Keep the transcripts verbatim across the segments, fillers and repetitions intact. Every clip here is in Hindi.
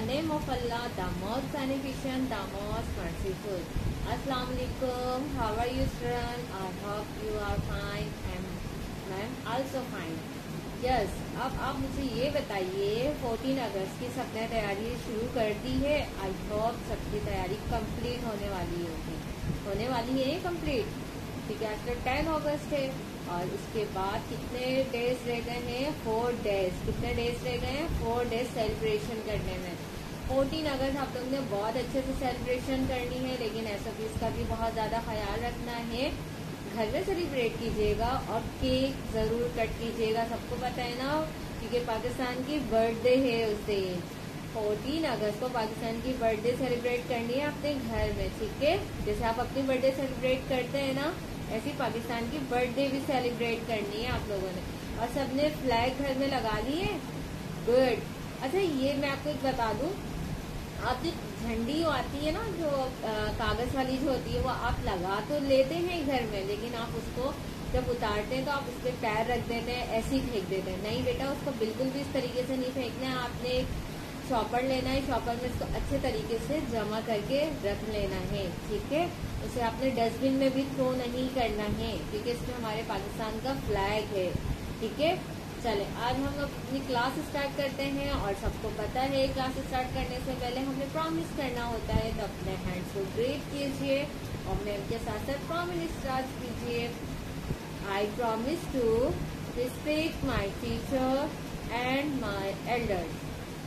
name of Allah, the most beneficent, the most merciful. Assalamu alaikum. How are you, students? I hope you are fine and I am also fine. Yes, अब आप मुझे ये बताइए, चौदह अगस्त की सबने तैयारी शुरू कर दी है। आई होप सबकी तैयारी कंप्लीट होने वाली होगी, होने वाली है कंप्लीट। ठीक है, आज तो टेन अगस्त है और इसके बाद कितने डेज रह गए हैं? Four days. कितने डेज रह गए हैं? फोर डेज सेलिब्रेशन करने में। चौदह अगस्त आप लोग ने बहुत अच्छे से सेलिब्रेशन करनी है, लेकिन एसओपीज का भी बहुत ज्यादा ख्याल रखना है। घर में सेलिब्रेट कीजिएगा और केक जरूर कट कीजिएगा, सबको पता है ना, क्योंकि पाकिस्तान की बर्थडे है उस दिन। चौदह अगस्त को पाकिस्तान की बर्थडे सेलिब्रेट करनी है अपने घर में। ठीक है, जैसे आप अपनी बर्थडे सेलिब्रेट करते हैं ना, ऐसी पाकिस्तान की बर्थडे भी सेलिब्रेट करनी है आप लोगों ने। और सबने फ्लैग घर में लगा लिए? गुड। अच्छा, ये मैं आपको एक बता दूं, आप जो झंडी आती है ना, जो कागज वाली जो होती है, वो आप लगा तो लेते हैं घर में, लेकिन आप उसको जब उतारते हैं तो आप उस पर पैर रख देते हैं, ऐसे ही फेंक देते हैं। नहीं बेटा, उसको बिल्कुल भी इस तरीके से नहीं फेंकना है। आपने एक शॉपर लेना है, शॉपर में इसको अच्छे तरीके से जमा करके रख लेना है। ठीक है, उसे आपने डस्टबिन में भी थ्रो नहीं करना है, क्योंकि इसमें हमारे पाकिस्तान का फ्लैग है। ठीक है, चले आज हम अपनी क्लास स्टार्ट करते हैं। और सबको पता है क्लास स्टार्ट करने से पहले हमें प्रॉमिस करना होता है, तो अपने हैंड्स को ग्रेट कीजिए और मैम के साथ साथ प्रॉमिस स्टार्ट कीजिए। I promise to respect my teacher and my elders.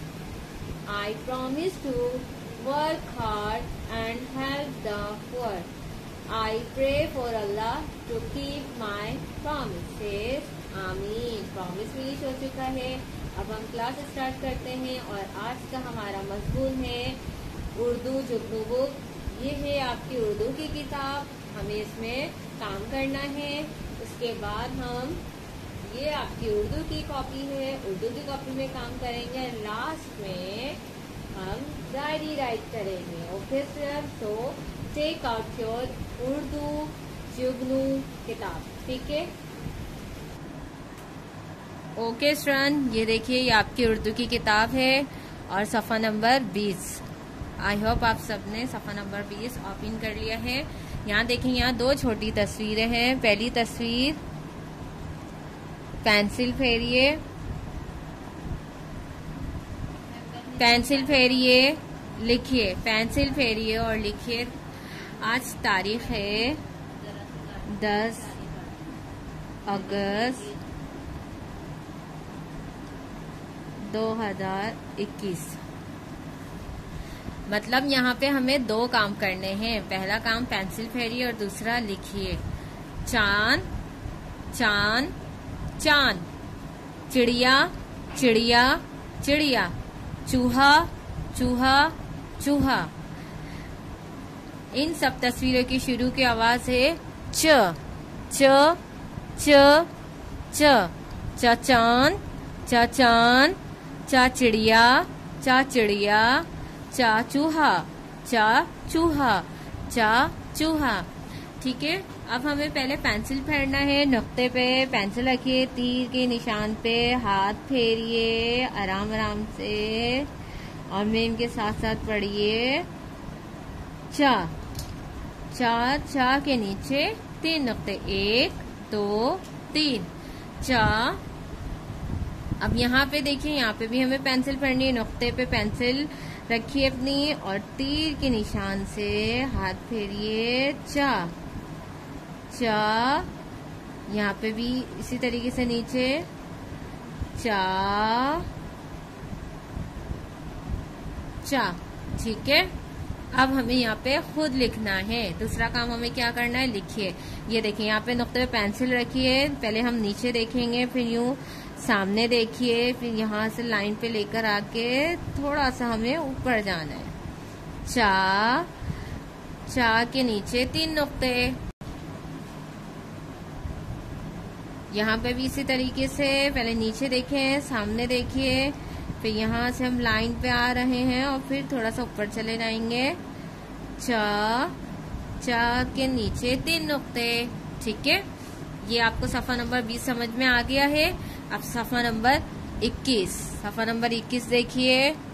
I promise to work hard and help the poor. I pray for Allah to keep my promises. आमीन। प्रॉमिस फिनिश हो चुका है। अब हम क्लास स्टार्ट करते हैं और आज का हमारा मजमून है उर्दू जुगनू बुक। ये है आपकी उर्दू की किताब, हमें इसमें काम करना है। उसके बाद हम, ये आपकी उर्दू की कॉपी है, उर्दू की कॉपी में काम करेंगे। लास्ट में हम डायरी राइट करेंगे। Okay sir, so take out your Urdu Jugnu किताब। ठीक है, ओके स्टूडेंट, ये देखिए, ये आपकी उर्दू की किताब है और सफ़ा नंबर बीस। आई होप आप सबने सफ़ा नंबर बीस ओपन कर लिया है। यहाँ देखें, यहाँ दो छोटी तस्वीरें हैं। पहली तस्वीर, पेंसिल फेरिए, पेंसिल फेरिए, लिखिए, पेंसिल फेरिए और लिखिए। आज तारीख है दस अगस्त दो हजार इक्कीस। मतलब यहाँ पे हमें दो काम करने हैं। पहला काम पेंसिल फेरिए और दूसरा लिखिए। चांद चांद चांद, चिड़िया चिड़िया चिड़िया, चूहा चूहा चूहा। इन सब तस्वीरों की शुरू की आवाज है च च च च। च चांद, च चांद, चा चिड़िया, चा चिड़िया, चा चूहा, चा चूहा, चा चूहा। ठीक है, अब हमें पहले पेंसिल फेरना है। नुक्ते पे पेंसिल रखिए, तीर के निशान पे हाथ फेरिए आराम आराम से और मेम के साथ साथ पढ़िए चा। चा चा के नीचे तीन नुक्ते, एक दो तीन, चा। अब यहाँ पे देखिए, यहाँ पे भी हमें पेंसिल पढ़नी है। नुक्ते पे पेंसिल रखिए अपनी और तीर के निशान से हाथ फेरिए चा चा। यहाँ पे भी इसी तरीके से नीचे चा चा। ठीक है, अब हमें यहाँ पे खुद लिखना है। दूसरा काम हमें क्या करना है, लिखिए। ये देखिए, यहाँ पे नुक्ते पे पेंसिल रखिए। पहले हम नीचे देखेंगे, फिर यूं सामने देखिए, फिर यहाँ से लाइन पे लेकर आके थोड़ा सा हमें ऊपर जाना है। चा चा के नीचे तीन नुक्ते। यहाँ पे भी इसी तरीके से पहले नीचे देखें, सामने देखिए, फिर यहाँ से हम लाइन पे आ रहे हैं और फिर थोड़ा सा ऊपर चले जाएंगे। चा चा के नीचे तीन नुक्ते। ठीक है, ये आपको सफा नंबर बीस समझ में आ गया है। अब सफा नंबर इक्कीस, सफा नंबर इक्कीस देखिए।